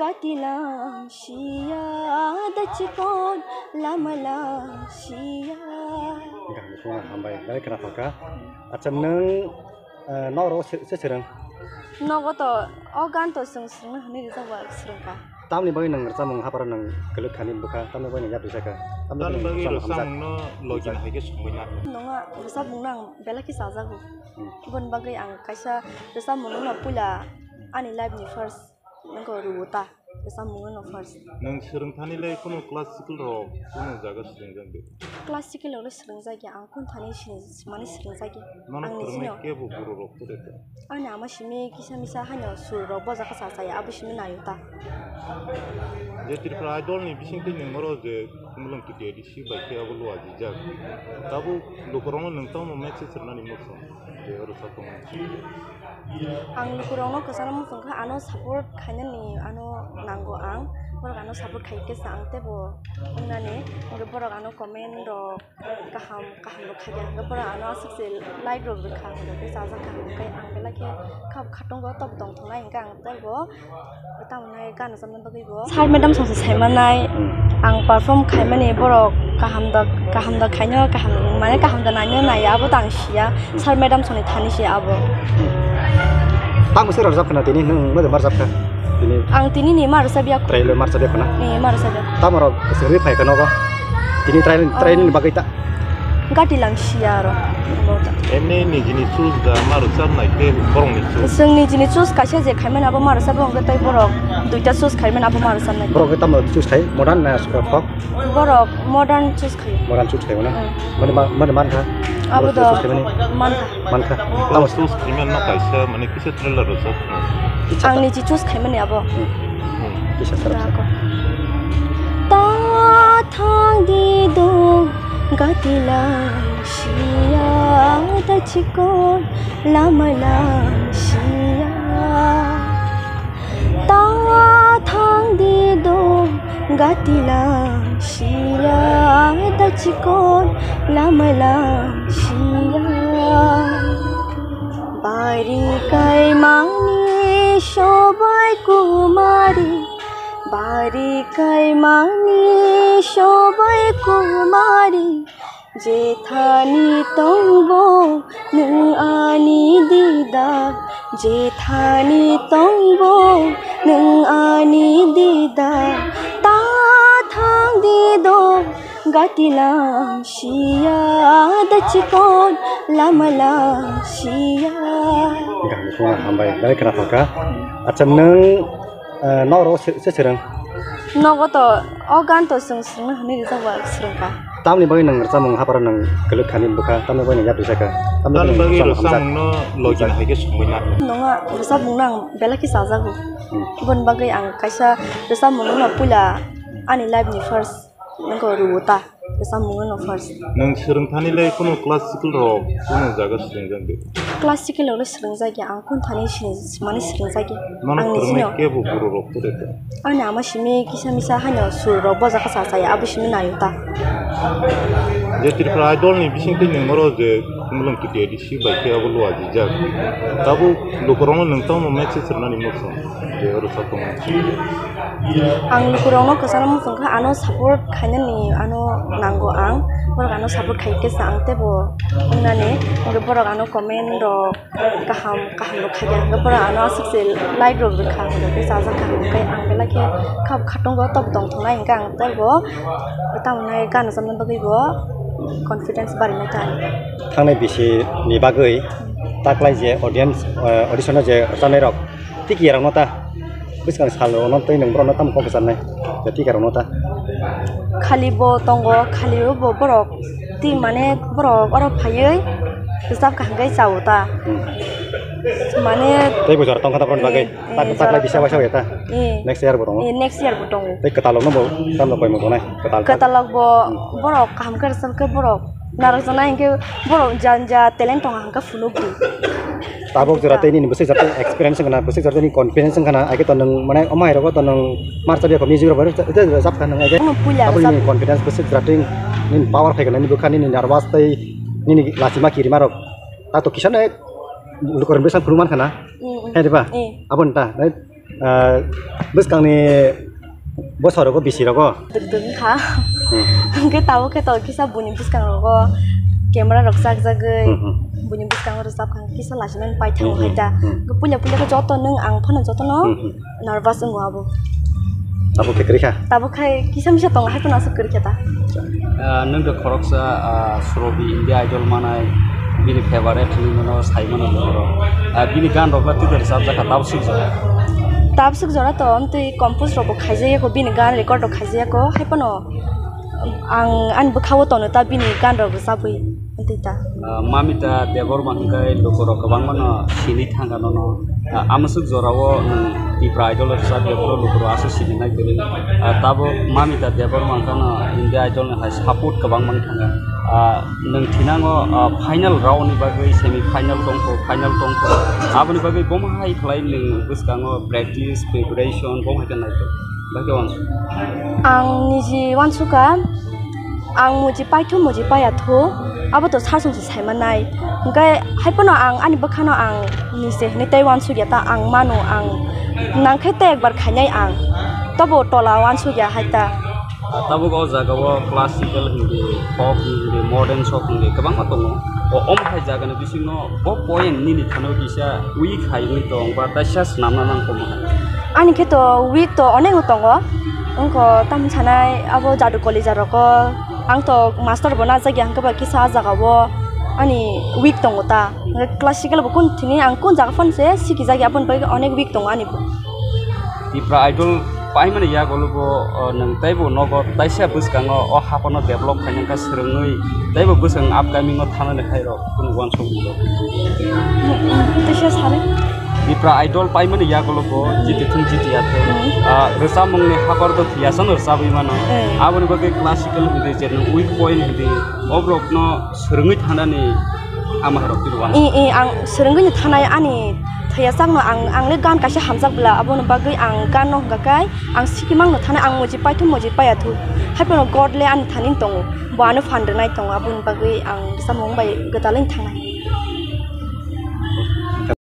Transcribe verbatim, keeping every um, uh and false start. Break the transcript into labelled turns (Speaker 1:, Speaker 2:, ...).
Speaker 1: gatilang siya dachikon lamalang siya.
Speaker 2: Enggak, itu nggak sampai. Dari kenapa kah? Acam neng noro seserang.
Speaker 1: Nogo to organ to sung sung hani disa wa serangka.
Speaker 2: Tam ni bagi neng ngerasa menghapar neng gelut kanin buka. Tam ni bagi neng jatuh seka.
Speaker 3: Tam bagi rusang no login hake sumina.
Speaker 1: Nonga rusa bunang bela ki sazagu. Bon bagai ang kaisa rusa mununa pula ani live ni first nengko ruta. Rusa mununa first.
Speaker 3: Neng serang thani le kono classical rock kono jaga serang jangbe.
Speaker 1: Classical olo serang jagi ang kun thani sini mani serang jagi.
Speaker 3: Mana terme ke bu buru rock tu deta.
Speaker 1: Ani ama shimi kisa misa hanya sur rock baza ka saya abu shimi na yuta.
Speaker 3: Jadi pra idol ni bising tin moro je kumulang tu dia di si baik abu lu aja jag. Tabu lu korong neng tahu mau match serna ni musuh. Je harus satu match.
Speaker 1: Ang kurang no kesana musuh ka ano support kanya ni ano nanggo ang. Borok ano support kai ke sang te bo. Unane nge borok ano comment ro kaham kaham lo kaya. Nge borok ano asik like ro rekha nge ke sa sa kaham kai ang bela ke kap khatong go top tong thong nai kang te bo. Tang nai kan samne bagi bo. Sai madam song sai manai ang perform khai mani borok kaham da kaham da khaino kaham mane kaham da nanya nai abo tang sia. Sai madam song ni thani sia abo.
Speaker 2: Tang mesti harus apa nanti ini neng mana harus apa? Ini.
Speaker 1: Ang tini ni mar sabia ko.
Speaker 2: Trailer mar sabia ko na.
Speaker 1: Ni mar sabia.
Speaker 2: Tam orang seri pai kano ko. Ini trailer trailer ni bagai tak.
Speaker 1: Gati lang siya ro.
Speaker 3: Ene ni jini choose da mar sab na ke borong ni choose.
Speaker 1: Seng ni jini choose kasya je khai mana abo mar sab ong gatai borok. Duita choose khai mana abo mar sab na.
Speaker 2: Borok kita mau choose khai modern na suka fok.
Speaker 1: Borok modern choose khai.
Speaker 2: Modern choose khai mana? Mana mana mana kah?
Speaker 1: Abo do man kah.
Speaker 2: Man kah.
Speaker 3: Tahu choose krimen na kaisa mana kise trailer ro sab.
Speaker 1: Ang ni ji choose khai mana abo.
Speaker 2: Kisah terus.
Speaker 1: Ta thang di do gatilang siya dachikon lamalang siya. Ta thang di do gatilang siya dachikon lamalang siya. Bari kai mani shobai kumari. Bari kai mani shobai kumari. Jethani tongbo nung ani dida. Jethani tongbo nung ani dida. Ta thang dido gatilang siya dachikon lamalang siya.
Speaker 2: Enggak, itu nggak sampai. Dari kenapa kah? Acam neng noro seserang.
Speaker 1: Nogo to organ to sung sung hani disa wa serangka.
Speaker 2: Tam ni bagi neng ngerasa menghapar neng gelut kanin buka. Tam ni bagi neng jatuh seka.
Speaker 3: Tam bagi rusang no login hake sumina.
Speaker 1: Nonga rusa bunang bela ki sazagu. Bon bagai ang kaisa rusa mununa pula ani live ni first nengko ruta. Rusa mununa first.
Speaker 3: Neng serang thani le kono classical rock kono jaga serang jangbe.
Speaker 1: Classical olo serang jagi ang kun thani sini mani serang jagi.
Speaker 3: Mana terme ke bu buru rock tu deta.
Speaker 1: Ani ama shimi kisa misa hanya sur rock baza ka sa saya abu shimi na yuta.
Speaker 3: Jadi pra idol ni bising tin moro je kumulang tu dia di si baik abu lu aja jag. Tabu lu korong neng tahu mau match serna ni musuh. Je harus satu match.
Speaker 1: Ang kurang no kesana musuh ka ano support kanya ni ano nanggo ang borok ano support khai ke sa ang te bo unane nge borok ano comment ro kaham kaham lo khaya nge borok ano asik like ro rekha nge ke sa sa kaham kai ang bela ke khap khatong go top tong thonai kang te bo tam nai kan samne bagi bo confidence bari na tan
Speaker 2: Thang bisi ni bagai taklai je audience audition je tanai rok tiki rang nota bis kang salo non toi nang bro nota mo kesan nai jadi karang nota
Speaker 1: khali bo tongo khali bo borok ti mane borok oro phayei hisab kang gai chauta mane
Speaker 2: tei bojor tong kata pron bagai tak taklai bisa wasau ya ta next year borong
Speaker 1: next year botong
Speaker 2: tei katalog no bo tam lo koi mo tonai katalog
Speaker 1: katalog bo borok kam kar sam ke borok narasana ingke borok janja talent tong angka fulogi
Speaker 2: tabok jurate ini besi jate experience kana besi jate ini confidence kana ake tonong mane omai ro tonong marcha dia ko music ro baru itu sab kana ake tapi ini confidence besi jate ini power kai kana ini bukan ini nervous tai ini lasima kiri marok tato kisana lu koren besan perumahan kana eh depa apa entah beskangni bosorogo bisirogo
Speaker 1: deg-deg kha ke tawo ke to kisa buni buskang rogo camera rok jak jagai buni buskang ro sap khang kisa lasmen pai thang haita go punya punya ko joto nang ang phana joto no nervous ngo abo
Speaker 2: tabo ke krikha
Speaker 1: tabo khai kisa misa tong ha tona suk krikha ta
Speaker 4: nang de khoroksa srobi india idol manai bini favorite ni mono sai mono ro bini gan rokla ti der sab jaka tab suk jara
Speaker 1: tab suk jara to amti compose rok khaijaya ko bini gan record rok khaijaya ko hai pano ang an bukhawo to no ta bini gan rok sabui entita
Speaker 4: mamita devor mangkai lokoro kabang mano sini thanga no amasuk jorawo ti idol sa devor lokoro asu sini nai gele tabo mamita devor mangkana india idol na support kabang mang thanga nang thinango final round ni bagai semi final tongko final tongko aboni bagai bom hai khlai ning buskango practice preparation bom hai kan nai to bagai wan
Speaker 1: ang niji wansuka ang muji paithu muji payathu abo to sarsung sai manai ngai haipano ang ani bakhano ang nise ni taiwan su ya ta ang manu ang nang khete ekbar khanyai ang tabo tola wan su ya haita
Speaker 4: tabo go jaga wo classical hindi pop hindi modern song hindi kabang matongo o om khai jaga na bisino bo point ni ni thano kisa week khai ni tong ba ta sas namna nang ko ma
Speaker 1: ani kheto week to onek utongo ongko tam chanai abo jadu college roko ang to master bona jagi ang ka kisa jaga wo ani week tongo ta classical bo kun thini ang kun jaga phone se siki jagi apon ba onek week tongo ani bo
Speaker 4: tipra idol pai mane ya golubo nang taibo nogo taisa buskango o hapono develop khanan ka srungui taibo busang upcoming o thana le khairo kun wan song do
Speaker 1: taisa sare
Speaker 4: tipra idol pai mane ya golubo jiti thung jiti athe resa mongni hakor do thiasan resa bi mano aboni bage classical hide je weak point hide obrok no srungui thana ni amaharo pirwan
Speaker 1: i i ang srungui thanai ani thaya sang no ang ang le gan kaisa hamjak bla abon bagai ang gan no gakai ang sikimang no thana ang moji paithu moji payathu haipano god le an thanin tongo bano fandnai tongo abon bagai ang samong bai gatalin thanai